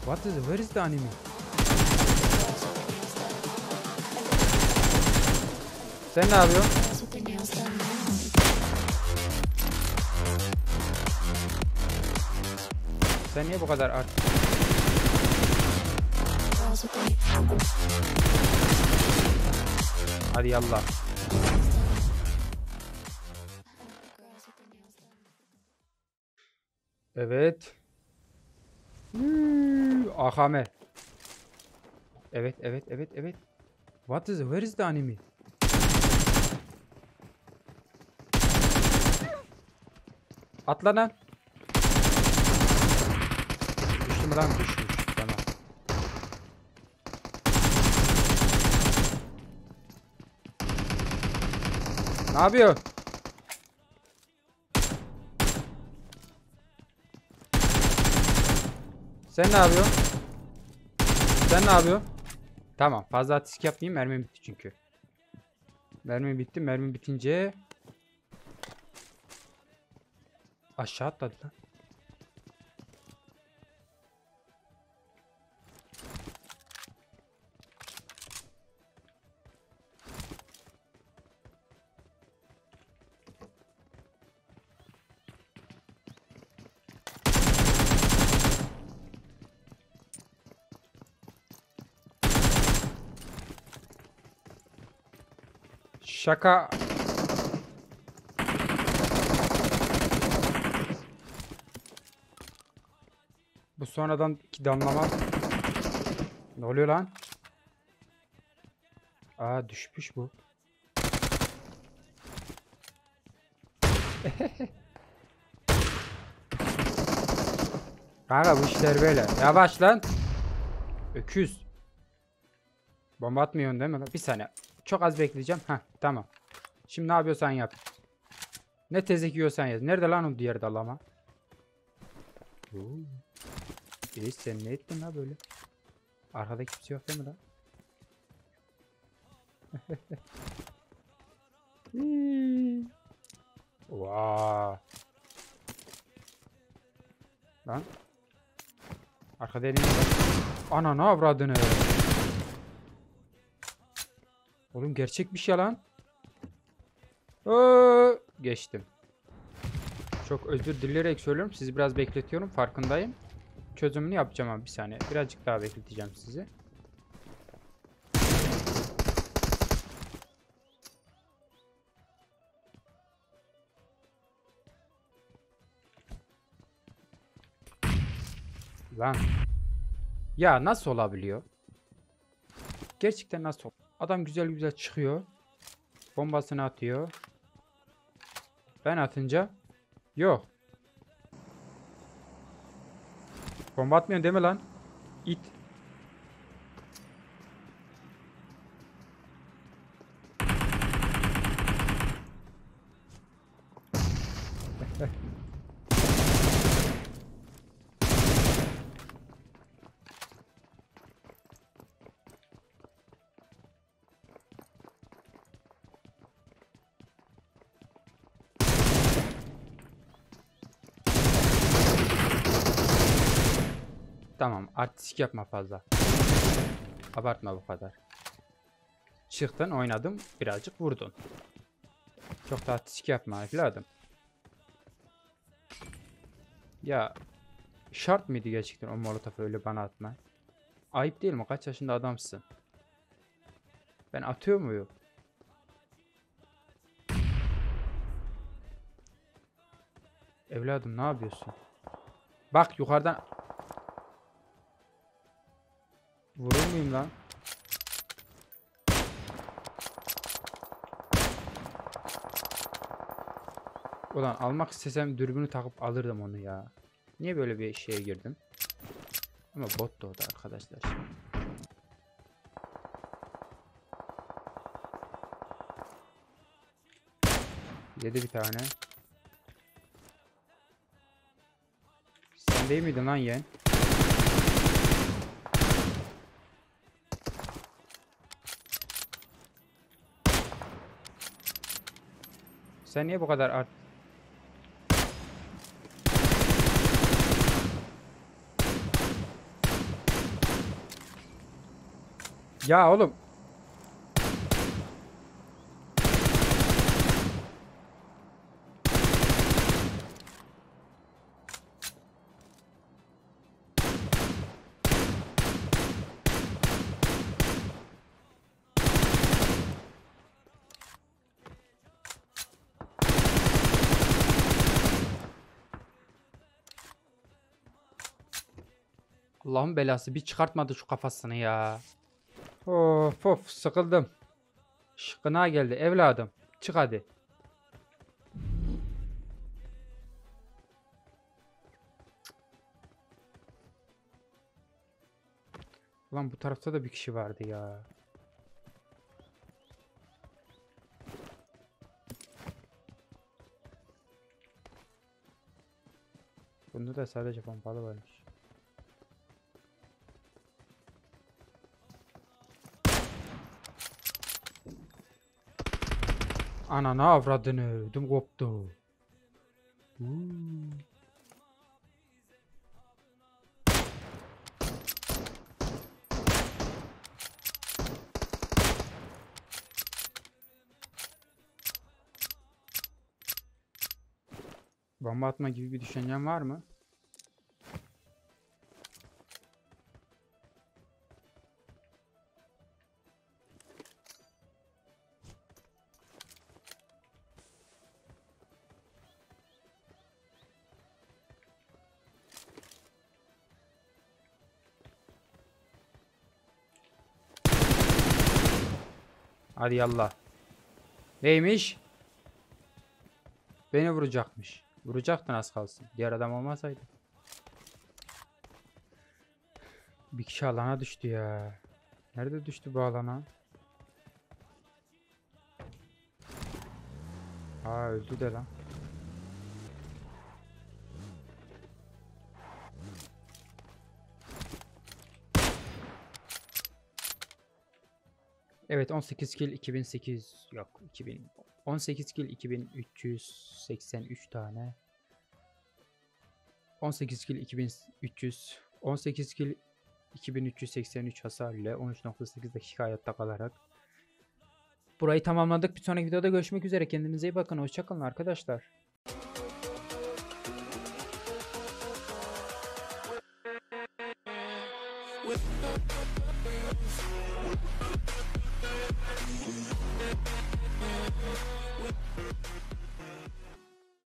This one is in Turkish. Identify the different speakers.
Speaker 1: Where is the enemy? Sen ne yapıyorsun? Sen niye bu kadar art? Hadi yallah. Evet. AKM. Evet. Where is the enemy? Atla lan. Düştü mü lan? Düşmüş. Tamam. Ne yapıyor? Sen ne yapıyorsun? Sen ne yapıyorsun? Tamam. Fazla ateş yapmayayım. Mermim bitti çünkü. Mermim bitti. Mermim bitince aşağı atladı lan. Şaka. Bu sonradan ki damlama. Ne oluyor lan? Aa, düşmüş bu. Kanka bu işler böyle. Yavaş lan. Öküz. Bomba atmıyorsun değil mi? Bir saniye. Çok az bekleyeceğim. Heh, tamam. Şimdi ne yapıyorsan yap. Ne tezek yiyorsan yaz. Nerede lan o diğer dalama? Sen ne ettin la böyle? Arkada kimse yok değil mi lan? Wow. Lan. Arkada elini var. Ana ne avradını? Oğlum gerçekmiş ya lan. Geçtim. Çok özür dileyerek söylüyorum. Sizi biraz bekletiyorum. Farkındayım. Çözümünü yapacağım abi, bir saniye. Birazcık daha bekleteceğim sizi. Lan. Ya nasıl olabiliyor? Gerçekten nasıl? Adam güzel güzel çıkıyor. Bombasını atıyor. Ben atınca yok. Bomba atmıyorsun değil mi lan? İt. Tamam, artistik yapma fazla. Abartma bu kadar. Çıktın, oynadım, birazcık vurdun. Çok da artistik yapma evladım. Ya şart mıydı gerçekten o molotofu öyle bana atma? Ayıp değil mi? Kaç yaşında adamsın? Ben atıyor muyum? Evladım ne yapıyorsun? Bak yukarıdan. Vurur muyum lan? Ulan almak istesem dürbünü takıp alırdım onu ya. Niye böyle bir şeye girdim? Ama bot da o da arkadaşlar. Yedi bir tane. Sen değil miydin lan yeğen? Sen niye bu kadar art... Ya oğlum. Allah'ın belası bir çıkartmadı şu kafasını ya. Of of sıkıldım. Şıkkına geldi evladım. Çık hadi. Ulan bu tarafta da bir kişi vardı ya. Bunda da sadece pompalı varmış. Ananı avradını ödüm koptu. Bomba atma gibi bir düşüncen var mı? Hadi yallah. Neymiş? Beni vuracakmış. Vuracaktın az kalsın. Diğer adam olmasaydı. Bir kişi alana düştü ya. Nerede düştü bu alana? Aa öldü de lan. Evet 18 kill 2008 yok 2000 18 kill 2383 tane 18 kill 2300 18 kill 2383 hasar ile 13.8 dakika hayatta kalarak burayı tamamladık. Bir sonraki videoda görüşmek üzere. Kendinize iyi bakın. Hoşça kalın arkadaşlar.